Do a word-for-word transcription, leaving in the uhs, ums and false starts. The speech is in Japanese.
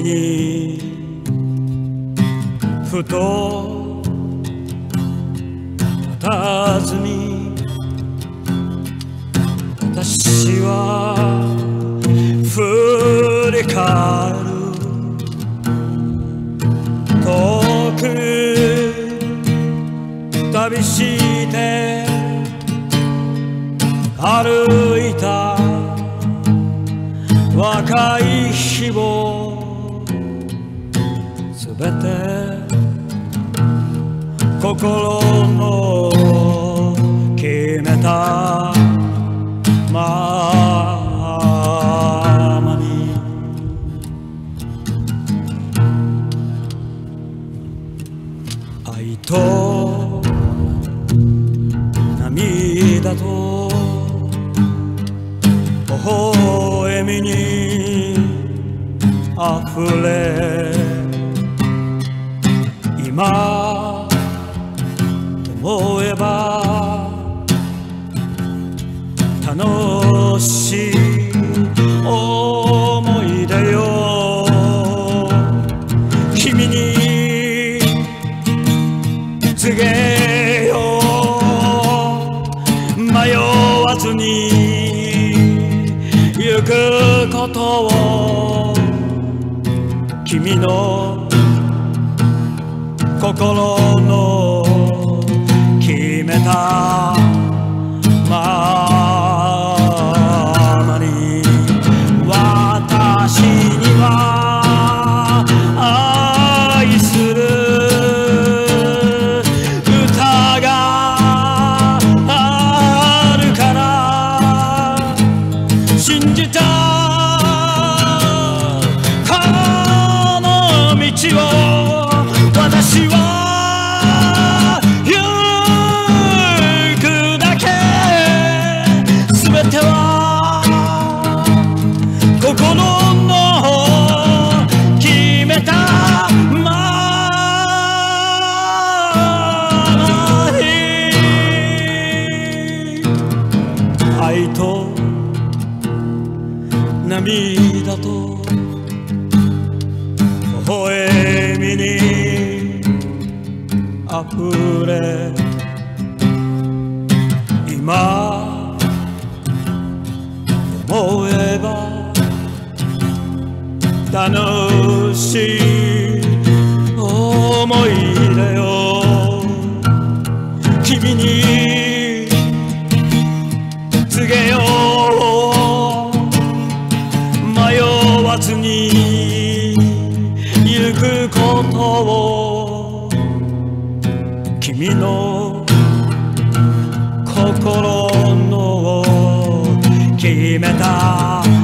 時にふと佇み私は振り返る遠く旅して歩いた若い日をすべて心の決めたままに愛と涙と微笑みにあふれ今思えば楽しい思い出よ君に告げよう迷わずに行くことを君の心の決めたままに私には愛する歌があるから信じたこの道を私は行くだけ全ては心の決めたままに愛と涙と微笑みにあふれ今思えば楽しい思い出よ君に告げよう迷わずに行くことを君の心の決めた